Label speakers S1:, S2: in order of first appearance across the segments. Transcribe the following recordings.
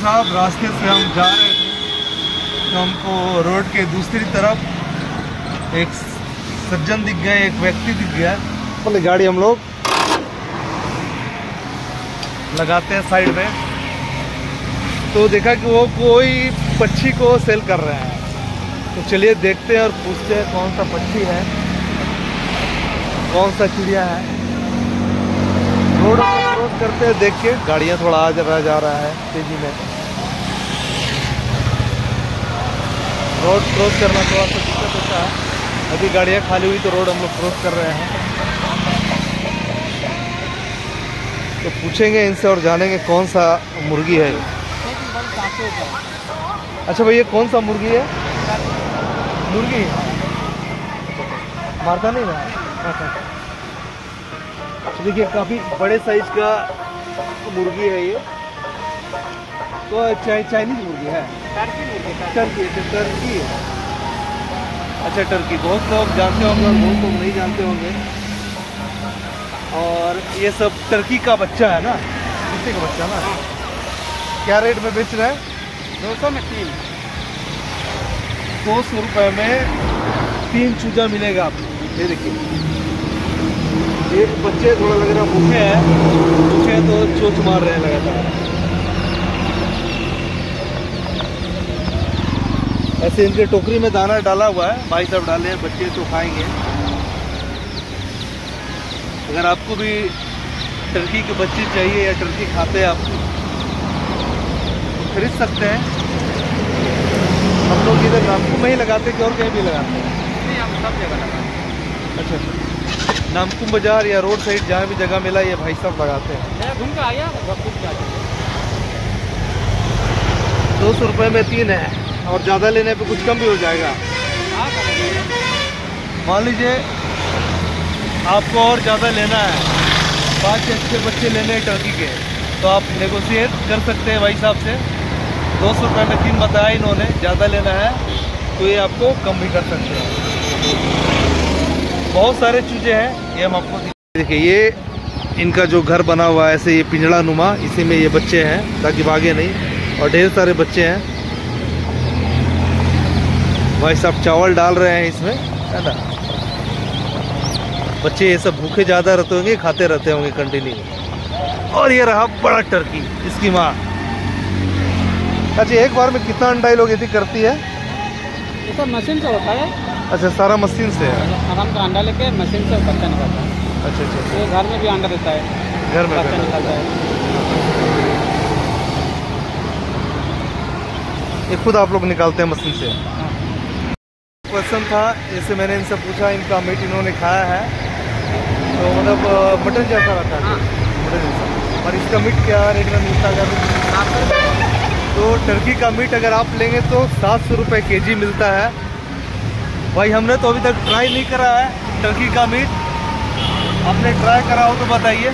S1: साहब रास्ते से हम जा रहे थे तो हमको रोड के दूसरी तरफ एक सज्जन दिख गए, एक व्यक्ति दिख गया। पहले गाड़ी हम लोग लगाते हैं साइड में, तो देखा कि वो कोई पक्षी को सेल कर रहे हैं। तो चलिए देखते हैं और पूछते हैं कौन सा पक्षी है, कौन सा चिड़िया है। रोड को क्रॉस करते हैं, देख के गाड़ियाँ थोड़ा आ जा रहा है तेजी में। रोड क्रॉस करना थोड़ा सा दिक्कत होता है। अभी गाड़ियाँ खाली हुई तो रोड हम लोग क्रॉस कर रहे हैं। तो पूछेंगे इनसे और जानेंगे कौन सा मुर्गी है। अच्छा भैया, कौन सा मुर्गी है? मुर्गी मारता नहीं ना? देखिए काफ़ी बड़े साइज का मुर्गी है ये। तो चाइनीज मुर्गी है, टर्की है। अच्छा टर्की बहुत लोग जानते होंगे और बहुत लोग नहीं जानते होंगे। और ये सब टर्की का बच्चा है ना, इसी का बच्चा ना। क्या रेट में बेच रहे हैं?
S2: 200 में 3।
S1: 200 रुपये में 3 चूजा मिलेगा आपको। ये देखिए, ये बच्चे थोड़ा लग रहा भूखे हैं तो चोंच मार रहे हैं लगातार। ऐसे इनके टोकरी में दाना डाला हुआ है, भाई साहब डाले हैं, बच्चे तो खाएंगे। अगर आपको भी टर्की के बच्चे चाहिए या टर्की खाते हैं आप, तो खरीद सकते हैं। हम लोग इधर नामकुम में ही लगाते हैं कि और कहीं भी लगाते हैं?
S2: नहीं, हम सब जगह लगाते हैं।
S1: अच्छा, नामकुम बाजार या रोड साइड जहाँ भी जगह मिला ये भाई साहब लगाते हैं।
S2: घूम के आया
S1: 200 रुपये में 3 है, और ज़्यादा लेने पे कुछ कम भी हो जाएगा। मान लीजिए आपको और ज़्यादा लेना है, 5 या 6 बच्चे लेने हैं टर्की के, तो आप नेगोशिएट कर सकते हैं भाई साहब से। 200 रुपये में 3 बताया इन्होंने, ज़्यादा लेना है तो ये आपको कम भी कर सकते हैं। बहुत सारे चूजे हैं, ये हम आपको देखिए। ये इनका जो घर बना हुआ है ऐसे, ये पिंजड़ा नुमा, इसी में ये बच्चे हैं ताकि भागे नहीं। और ढेर सारे बच्चे हैं। भाई साहब चावल डाल रहे हैं इसमें, है ना। बच्चे ये सब भूखे ज़्यादा रहते होंगे, खाते रहते होंगे कंटिन्यू। और ये रहा बड़ा टर्की, इसकी माँ। अच्छा, एक बार में कितना अंडा ये लोग यदि करती है?
S2: ये सब मशीन से होता है।
S1: अच्छा, सारा मशीन से है।
S2: आराम का अंडा लेके मशीन से बच्चा निकलता है।
S1: अच्छा।
S2: ये घर में भी अंडा देता है,
S1: घर में
S2: बच्चा निकलता है।
S1: ये खुद आप लोग निकालते हैं मशीन से? क्वेश्चन था, जैसे मैंने इनसे पूछा, इनका मीट इन्होंने खाया है तो मतलब मटन जैसा रहता है? मटन जैसा। और इसका मीट क्या रेट में मिलता है? तो टर्की का मीट अगर आप लेंगे तो 700 रुपये kg मिलता है। भाई हमने तो अभी तक ट्राई नहीं करा है टर्की का मीट, आपने ट्राई करा हो तो बताइए।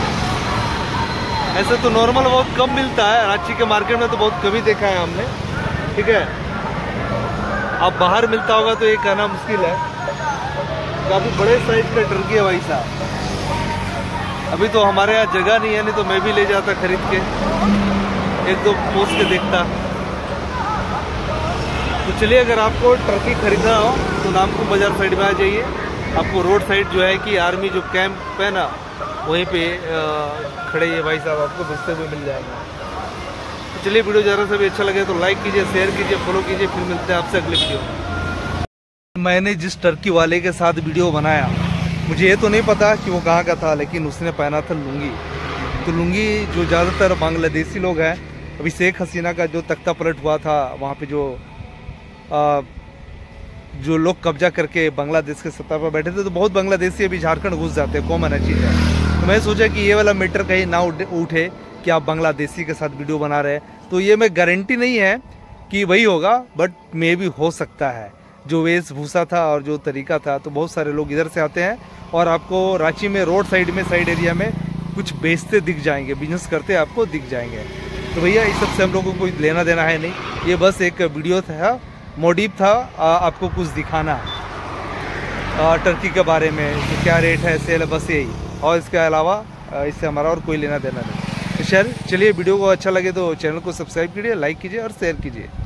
S1: ऐसे तो नॉर्मल बहुत कम मिलता है, रांची के मार्केट में तो बहुत कम ही देखा है हमने, ठीक है। अब बाहर मिलता होगा तो ये कहना मुश्किल है। काफ़ी बड़े साइज का टर्की है भाई साहब। अभी तो हमारे यहाँ जगह नहीं है, नहीं तो मैं भी ले जाता खरीद के, 1-2 पोस्ट के देखता। तो चलिए, अगर आपको टर्की खरीदना हो तो नामकुम बाजार साइड में आ जाइए। आपको रोड साइड जो है कि आर्मी जो कैंप है ना, वहीं पे खड़े ये भाई साहब आपको बेचते हुए मिल जाएंगे। तो चलिए, वीडियो ज़रा सा भी अच्छा लगे तो लाइक कीजिए, शेयर कीजिए, फॉलो कीजिए। फिर मिलते हैं आपसे अगले वीडियो में। मैंने जिस टर्की वाले के साथ वीडियो बनाया, मुझे ये तो नहीं पता कि वो कहाँ का था, लेकिन उसने पहना था लुंगी। तो लुंगी जो ज़्यादातर बांग्लादेशी लोग हैं, अभी शेख हसीना का जो तख्ता पलट हुआ था, वहाँ पे जो लोग कब्जा करके बांग्लादेश के सत्ता पर बैठे थे, तो बहुत बांग्लादेशी अभी झारखंड घुस जाते हैं, कॉमन चीज़ है। तो मैं सोचा कि ये वाला मीटर कहीं ना उठे कि आप बांग्लादेशी के साथ वीडियो बना रहे हैं। तो ये मैं गारंटी नहीं है कि वही होगा, बट मे भी हो सकता है। जो वेशभूषा था और जो तरीका था, तो बहुत सारे लोग इधर से आते हैं और आपको रांची में रोड साइड में, साइड एरिया में कुछ बेचते दिख जाएंगे, बिजनेस करते आपको दिख जाएंगे। तो भैया इस सबसे हम लोगों को कोई लेना देना है नहीं, ये बस एक वीडियो था, मोटिव था आपको कुछ दिखाना टर्की के बारे में कि क्या रेट है, सेल है, बस यही। और इसके अलावा इससे हमारा और कोई लेना देना नहीं। तो चलिए वीडियो को अच्छा लगे तो चैनल को सब्सक्राइब कीजिए, लाइक कीजिए और शेयर कीजिए।